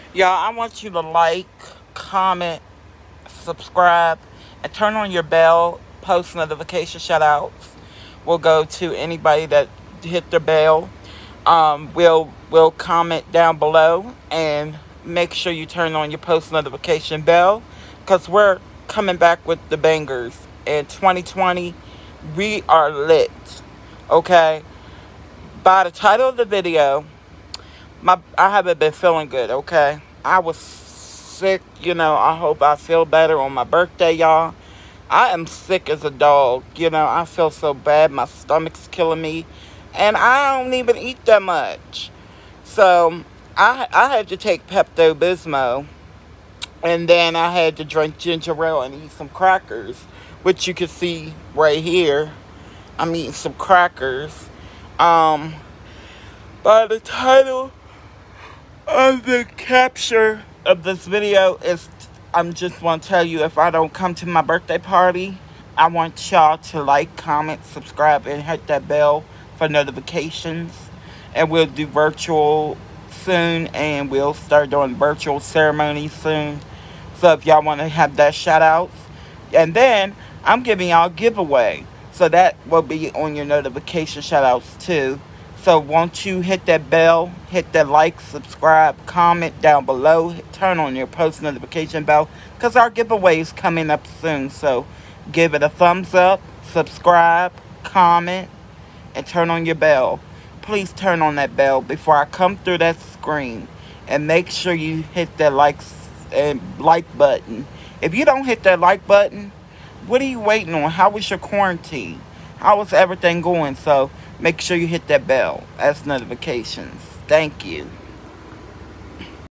Y'all, I want you to like, comment, subscribe, and turn on your bell. Post notification shout outs will go to anybody that hit the bell. We'll comment down below and make sure you turn on your post notification bell because we're coming back with the bangers in 2020. We are lit. Okay. By the title of the video, I haven't been feeling good. Okay, I was sick. I hope I feel better on my birthday, y'all. I am sick as a dog. I feel so bad. My stomach's killing me. And I don't even eat that much. So, I had to take Pepto-Bismol. And then I had to drink ginger ale and eat some crackers. Which you can see right here. I'm eating some crackers. By the title of the capture of this video is, I'm just want to tell you, if I don't come to my birthday party, I want y'all to like, comment, subscribe, and hit that bell for notifications. And we'll do virtual soon, and we'll start doing virtual ceremonies soon. So if y'all want to have that shout outs, and then I'm giving y'all a giveaway, so that will be on your notification shout outs too. So won't you hit that bell, hit that like, subscribe, comment down below, turn on your post notification bell, because our giveaway is coming up soon. So give it a thumbs up, subscribe, comment, and turn on your bell. Please turn on that bell before I come through that screen. And make sure you hit that like button. If you don't hit that like button, what are you waiting on? How was your quarantine? How was everything going? So make sure you hit that bell as notifications. Thank you.